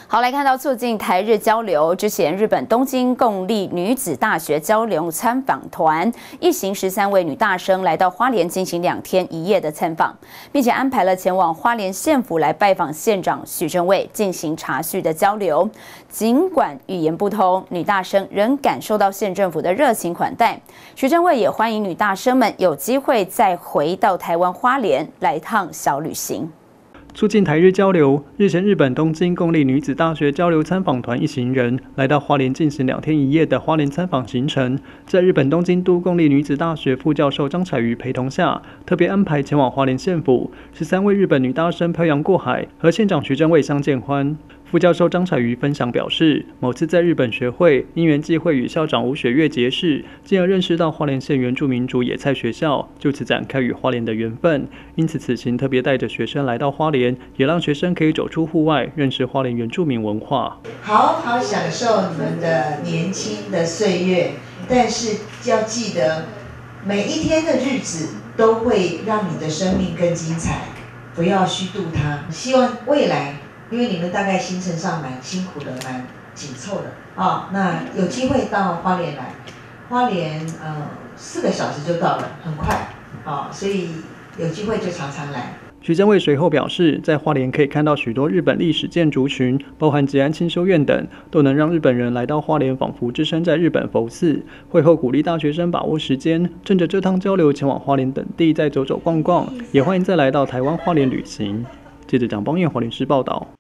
好，来看到促进台日交流之前，日本东京共立女子大学交流参访团一行13位女大生来到花莲进行2天1夜的参访，并且安排了前往花莲县府来拜访县长许正蔚进行茶叙的交流。尽管语言不通，女大生仍感受到县政府的热情款待。许正蔚也欢迎女大生们有机会再回到台湾花莲来趟小旅行。 促进台日交流，日前日本东京公立女子大学交流参访团一行人来到花莲进行2天1夜的花莲参访行程，在日本东京都公立女子大学副教授张彩瑜陪同下，特别安排前往花莲县府，13位日本女大生漂洋过海，和县长徐正蔚相见欢。 副教授张彩瑜分享表示，某次在日本学会，因缘际会与校长吴雪月结识，进而认识到花莲县原住民族野菜学校，就此展开与花莲的缘分。因此，此行特别带着学生来到花莲，也让学生可以走出户外，认识花莲原住民文化， 好好享受你们的年轻的岁月。但是要记得，每一天的日子都会让你的生命更精彩，不要虚度它。希望未来。 因为你们大概行程上蛮辛苦的，蛮紧凑的啊。那有机会到花莲来，花莲4个小时就到了，很快啊，所以有机会就常常来。 徐正蔚随后表示，在花莲可以看到许多日本历史建筑群，包含吉安清修院等，都能让日本人来到花莲，仿佛置身在日本佛寺。会后鼓励大学生把握时间，趁着这趟交流前往花莲等地再走走逛逛，也欢迎再来到台湾花莲旅行。记者蒋邦彦花莲市报道。